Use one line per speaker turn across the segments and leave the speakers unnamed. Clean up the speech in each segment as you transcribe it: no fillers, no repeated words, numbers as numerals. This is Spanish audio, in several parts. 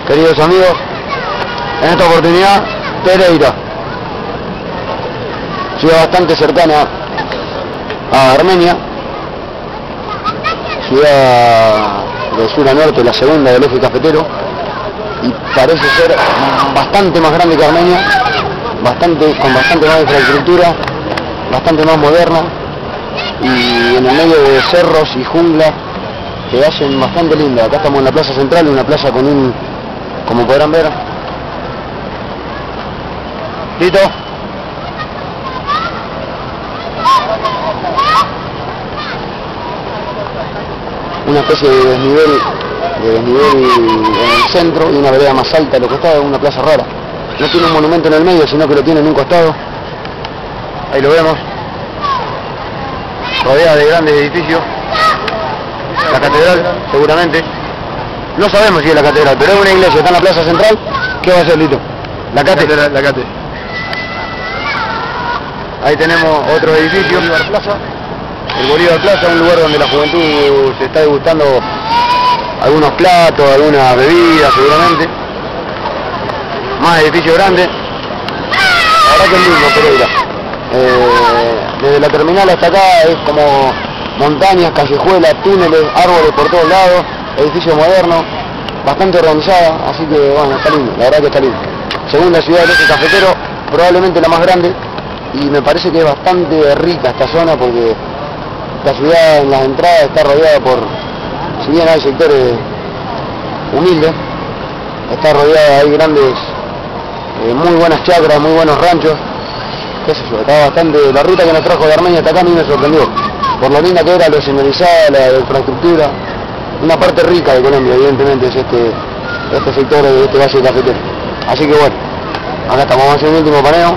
Queridos amigos, en esta oportunidad, Pereira, ciudad bastante cercana a Armenia, ciudad de sur a norte, la segunda del eje cafetero, y parece ser bastante más grande que Armenia, con bastante más infraestructura, bastante más moderna, y en el medio de cerros y jungla que hacen bastante linda. Acá estamos en la plaza central, una plaza con un, como podrán ver, Tito, una especie de desnivel en el centro y una vereda más alta a lo que está, una plaza rara. No tiene un monumento en el medio, sino que lo tiene en un costado. Ahí lo vemos, rodeada de grandes edificios. La catedral, seguramente. No sabemos si es la catedral, pero es una iglesia, está en la plaza central. ¿Qué va a ser, Lito? La catedral. La catedral. Ahí tenemos otro edificio, Bolívar Plaza. El Bolívar Plaza, un lugar donde la juventud se está degustando algunos platos, algunas bebidas, seguramente. Más edificios grandes. La verdad que es lindo, Pereira. Desde la terminal hasta acá es como montañas, callejuelas, túneles, árboles por todos lados, edificios modernos, bastante organizada, así que bueno, está lindo, la verdad que está lindo. Segunda ciudad del eje cafetero, probablemente la más grande, y me parece que es bastante rica esta zona porque la ciudad en las entradas está rodeada por, si bien hay sectores humildes, está rodeada, hay grandes, muy buenas chacras, muy buenos ranchos, qué sé yo, está bastante, la ruta que nos trajo de Armenia hasta acá a mí me sorprendió, por lo linda que era, lo señalizada, la infraestructura, una parte rica de Colombia, evidentemente es este sector de este valle cafetero. Así que bueno, acá estamos, vamos a hacer un último paneo.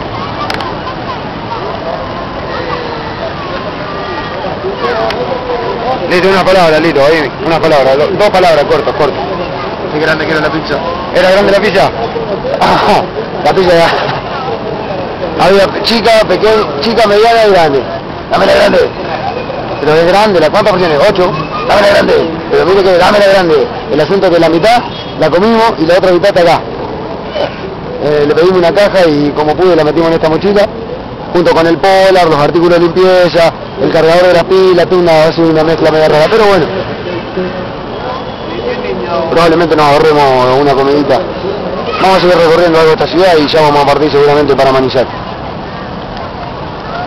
Lito, una palabra, Lito, ahí, una palabra, dos palabras, corto.
¿Qué grande que era la pizza?
¿Era grande la pizza? Ah, la pizza ya. Había chica, pequeña, chica, mediana y grande. Dame la grande. Pero es grande, ¿cuántas porciones? 8. Dame la grande. Pero mire que dame la grande. El asunto es que la mitad la comimos y la otra mitad está acá. Le pedimos una caja y como pude la metimos en esta mochila, junto con el polar, los artículos de limpieza, el cargador de la pila, una mezcla media rara, pero bueno. Probablemente nos ahorremos una comidita. Vamos a seguir recorriendo algo de esta ciudad y ya vamos a partir seguramente para Manizales.